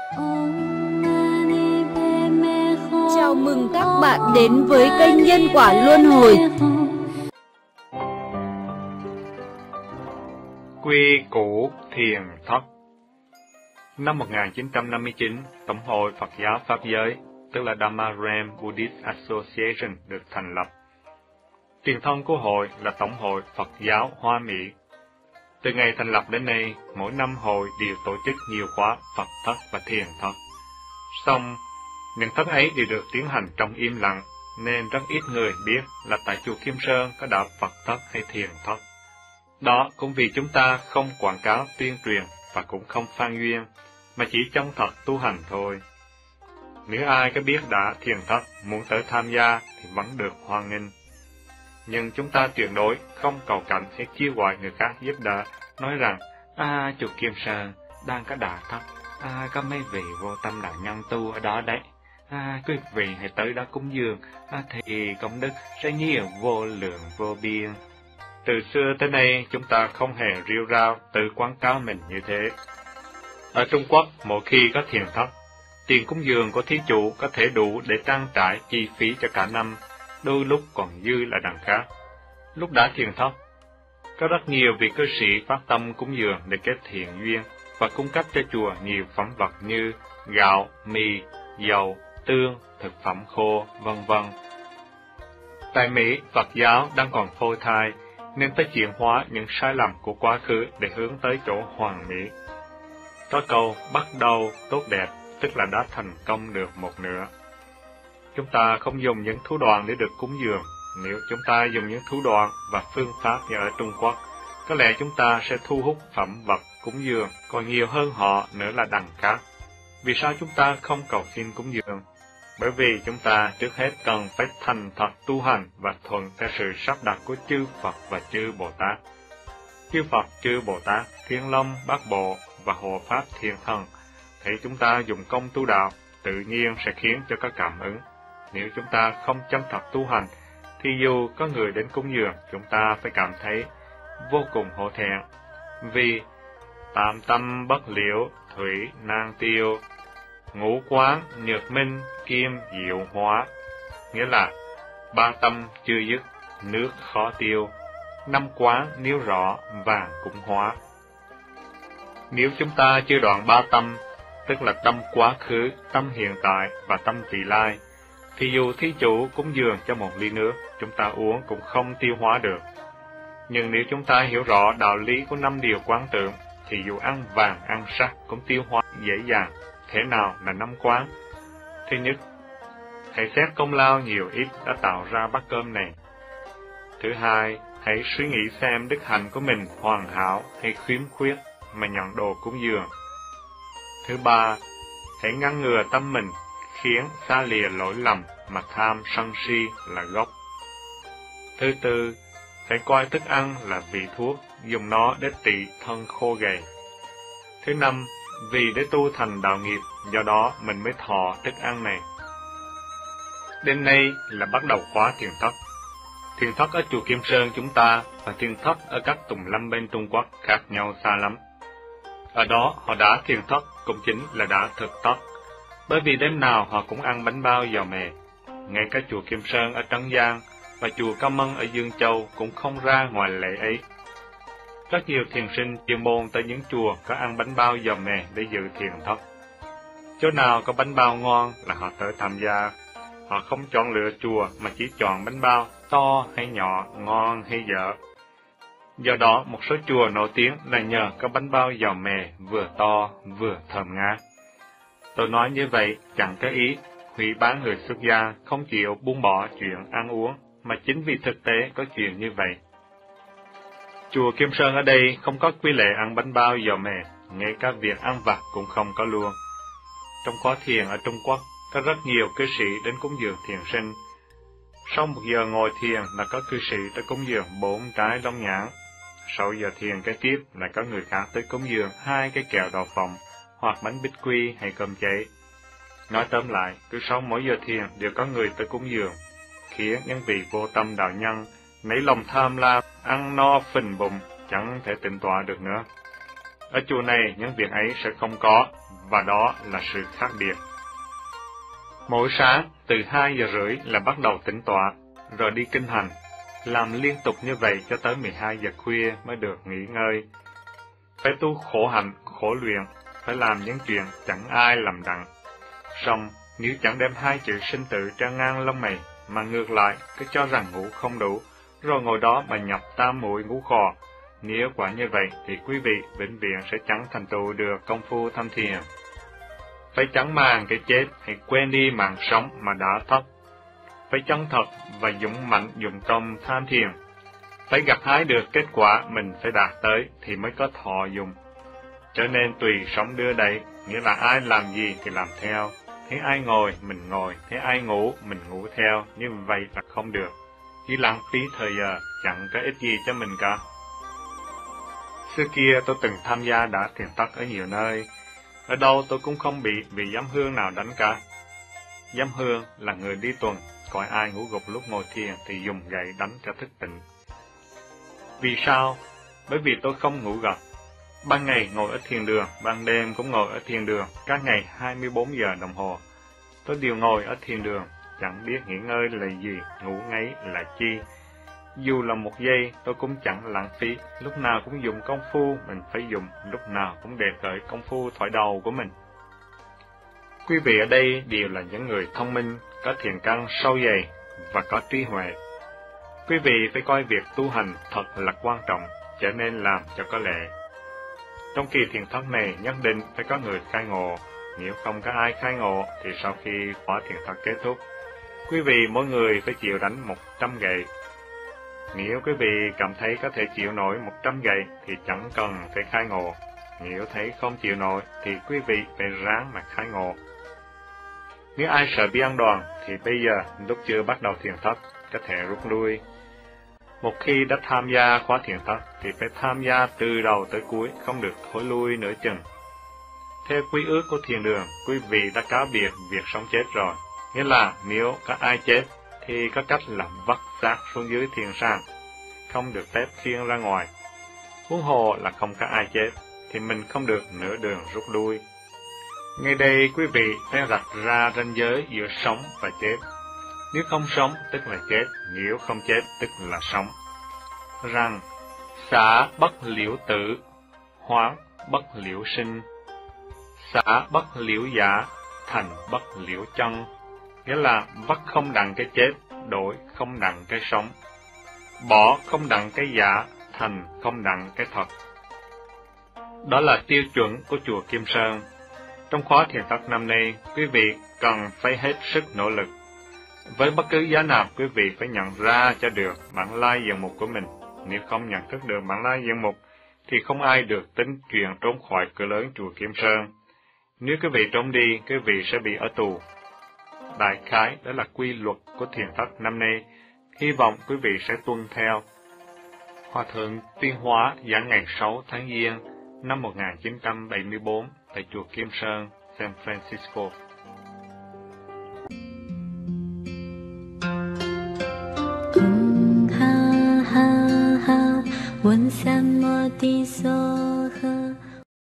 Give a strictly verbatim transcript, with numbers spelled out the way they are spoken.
Chào mừng các bạn đến với kênh Nhân Quả Luân Hồi. Quy củ thiền thất. Năm một nghìn chín trăm năm mươi chín, Tổng hội Phật giáo Pháp giới, tức là Dhamma-Ram Buddhist Association được thành lập. Tiền thân của hội là Tổng hội Phật giáo Hoa Mỹ. Từ ngày thành lập đến nay, mỗi năm hội đều tổ chức nhiều khóa Phật thất và thiền thất. Song, những thất ấy đều được tiến hành trong im lặng, nên rất ít người biết là tại chùa Kim Sơn có đạo Phật thất hay thiền thất. Đó cũng vì chúng ta không quảng cáo tuyên truyền và cũng không phan duyên, mà chỉ chân thật tu hành thôi. Nếu ai có biết đã thiền thất muốn tới tham gia thì vẫn được hoan nghênh. Nhưng chúng ta tuyệt đối không cầu cạnh hay kêu gọi người khác giúp đỡ, nói rằng, à, chùa Kim Sơn đang có đạo thất, à, có mấy vị vô tâm đạo nhân tu ở đó đấy, à, quý vị hãy tới đó cúng dường, à, thì công đức sẽ nhiều vô lượng vô biên. Từ xưa tới nay, chúng ta không hề rêu rao tự quảng cáo mình như thế. Ở Trung Quốc, mỗi khi có thiền thất, tiền cúng dường của thí chủ có thể đủ để trang trải chi phí cho cả năm, đôi lúc còn dư là đằng khác. Lúc đã thiền thất, có rất nhiều vị cư sĩ phát tâm cúng dường để kết thiện duyên và cung cấp cho chùa nhiều phẩm vật như gạo, mì, dầu, tương, thực phẩm khô, vân vân. Tại Mỹ, Phật giáo đang còn phôi thai, nên phải chuyển hóa những sai lầm của quá khứ để hướng tới chỗ hoàn mỹ. Có câu bắt đầu tốt đẹp, tức là đã thành công được một nửa. Chúng ta không dùng những thủ đoạn để được cúng dường. Nếu chúng ta dùng những thủ đoạn và phương pháp như ở Trung Quốc, có lẽ chúng ta sẽ thu hút phẩm vật cúng dường còn nhiều hơn họ nữa là đằng khác. Vì sao chúng ta không cầu xin cúng dường? Bởi vì chúng ta trước hết cần phải thành thật tu hành và thuận theo sự sắp đặt của chư Phật và chư Bồ Tát. Chư Phật, chư Bồ Tát, Thiên Long, Bát Bộ và Hộ Pháp Thiên Thần thấy chúng ta dùng công tu đạo, tự nhiên sẽ khiến cho có cảm ứng. Nếu chúng ta không chân thật tu hành, thì dù có người đến cúng dường, chúng ta phải cảm thấy vô cùng hổ thẹn. Vì tam tâm bất liễu, thủy nan tiêu, ngũ quán nhược minh, kim diệu hóa. Nghĩa là ba tâm chưa dứt, nước khó tiêu, năm quán nếu rõ, vàng cũng hóa. Nếu chúng ta chưa đoạn ba tâm, tức là tâm quá khứ, tâm hiện tại và tâm vị lai, thì dù thí chủ cúng dường cho một ly nước, chúng ta uống cũng không tiêu hóa được. Nhưng nếu chúng ta hiểu rõ đạo lý của năm điều quán tưởng, thì dù ăn vàng, ăn sắt cũng tiêu hóa dễ dàng. Thế nào là năm quán? Thứ nhất, hãy xét công lao nhiều ít đã tạo ra bát cơm này. Thứ hai, hãy suy nghĩ xem đức hạnh của mình hoàn hảo hay khiếm khuyết mà nhận đồ cúng dường. Thứ ba, hãy ngăn ngừa tâm mình khiến xa lìa lỗi lầm mà tham sân si là gốc. Thứ tư, hãy coi thức ăn là vị thuốc, dùng nó để trị thân khô gầy. Thứ năm, vì để tu thành đạo nghiệp, do đó mình mới thọ thức ăn này. Đêm nay là bắt đầu khóa thiền thất. Thiền thất ở chùa Kim Sơn chúng ta và thiền thất ở các tùng lâm bên Trung Quốc khác nhau xa lắm. Ở đó họ đã thiền thất cũng chính là đã thực thất, bởi vì đêm nào họ cũng ăn bánh bao giò mè. Ngay cả chùa Kim Sơn ở Trấn Giang và chùa Cao Mân ở Dương Châu cũng không ra ngoài lệ ấy. Rất nhiều thiền sinh chuyên môn tới những chùa có ăn bánh bao giò mè để dự thiền thất. Chỗ nào có bánh bao ngon là họ tới tham gia. Họ không chọn lựa chùa mà chỉ chọn bánh bao to hay nhỏ, ngon hay dở. Do đó, một số chùa nổi tiếng là nhờ có bánh bao giò mè vừa to vừa thơm ngát. Tôi nói như vậy chẳng có ý hủy bán người xuất gia không chịu buông bỏ chuyện ăn uống, mà chính vì thực tế có chuyện như vậy. Chùa Kim Sơn ở đây không có quy lệ ăn bánh bao giò mè, ngay cả việc ăn vặt cũng không có luôn. Trong khóa thiền ở Trung Quốc, có rất nhiều cư sĩ đến cúng dường thiền sinh. Sau một giờ ngồi thiền là có cư sĩ tới cúng dường bốn trái long nhãn. Sau giờ thiền kế tiếp là có người khác tới cúng dường hai cái kẹo đậu phộng, hoặc bánh bích quy hay cơm cháy. Nói tóm lại, cứ sau mỗi giờ thiền đều có người tới cúng dường, khiến những vị vô tâm đạo nhân nảy lòng tham lam, ăn no phình bụng, chẳng thể tịnh tọa được nữa. Ở chùa này, những việc ấy sẽ không có, và đó là sự khác biệt. Mỗi sáng, từ hai giờ rưỡi là bắt đầu tĩnh tọa, rồi đi kinh hành, làm liên tục như vậy cho tới mười hai giờ khuya mới được nghỉ ngơi. Phải tu khổ hạnh, khổ luyện, phải làm những chuyện chẳng ai làm đặng. Song, nếu chẳng đem hai chữ sinh tử treo ngang lông mày, mà ngược lại cứ cho rằng ngủ không đủ, rồi ngồi đó mà nhập tam muội ngũ khò, nếu quả như vậy thì quý vị vĩnh viễn sẽ chẳng thành tựu được công phu tham thiền. Phải chẳng màng cái chết, hãy quên đi mạng sống mà đã thất. Phải chân thật và dũng mạnh dụng công tham thiền. Phải gặt hái được kết quả mình phải đạt tới thì mới có thọ dụng. Trở nên tùy sống đưa đẩy, nghĩa là ai làm gì thì làm theo. Thấy ai ngồi, mình ngồi, thấy ai ngủ, mình ngủ theo, như vậy là không được. Chỉ lãng phí thời giờ, chẳng có ích gì cho mình cả. Xưa kia tôi từng tham gia đã thiền thất ở nhiều nơi. Ở đâu tôi cũng không bị vị giám hương nào đánh cả. Giám hương là người đi tuần, coi ai ngủ gục lúc ngồi thiền thì dùng gậy đánh cho thức tỉnh. Vì sao? Bởi vì tôi không ngủ gật. Ban ngày ngồi ở thiền đường, ban đêm cũng ngồi ở thiền đường, các ngày hai mươi bốn giờ đồng hồ. Tôi đều ngồi ở thiền đường, chẳng biết nghỉ ngơi là gì, ngủ ngáy là chi. Dù là một giây, tôi cũng chẳng lãng phí, lúc nào cũng dùng công phu mình phải dùng, lúc nào cũng đề khởi công phu thoại đầu của mình. Quý vị ở đây đều là những người thông minh, có thiền căn sâu dày và có trí huệ. Quý vị phải coi việc tu hành thật là quan trọng, trở nên làm cho có lệ. Trong kỳ thiền thất này nhất định phải có người khai ngộ, nếu không có ai khai ngộ thì sau khi khóa thiền thất kết thúc, quý vị mỗi người phải chịu đánh một trăm gậy. Nếu quý vị cảm thấy có thể chịu nổi một trăm gậy thì chẳng cần phải khai ngộ, nếu thấy không chịu nổi thì quý vị phải ráng mà khai ngộ. Nếu ai sợ bị ăn đòn thì bây giờ lúc chưa bắt đầu thiền thất có thể rút lui. Một khi đã tham gia khóa thiền thất thì phải tham gia từ đầu tới cuối, không được thối lui nửa chừng. Theo quy ước của thiền đường, quý vị đã cáo biệt việc sống chết rồi, nghĩa là nếu có ai chết thì có cách là vắt xác xuống dưới thiền sàng, không được phép khiêng ra ngoài. Huống hồ là không có ai chết thì mình không được nửa đường rút lui. Ngay đây quý vị phải rạch ra ranh giới giữa sống và chết. Nếu không sống tức là chết, nếu không chết tức là sống. Rằng xả bất liễu tử, hoán bất liễu sinh, xả bất liễu giả, thành bất liễu chân, nghĩa là vắt không đặng cái chết, đổi không đặng cái sống, bỏ không đặng cái giả, thành không đặng cái thật. Đó là tiêu chuẩn của chùa Kim Sơn. Trong khóa thiền thất năm nay, quý vị cần phải hết sức nỗ lực. Với bất cứ giá nào, quý vị phải nhận ra cho được bản lai diện mục của mình. Nếu không nhận thức được bản lai diện mục, thì không ai được tính chuyện trốn khỏi cửa lớn chùa Kim Sơn. Nếu quý vị trốn đi, quý vị sẽ bị ở tù. Đại khái đó là quy luật của thiền thất năm nay. Hy vọng quý vị sẽ tuân theo. Hòa thượng Tuyên Hóa giảng ngày sáu tháng Giêng năm một nghìn chín trăm bảy mươi tư tại chùa Kim Sơn, San Francisco. Ha ha ha, 闻三摩地所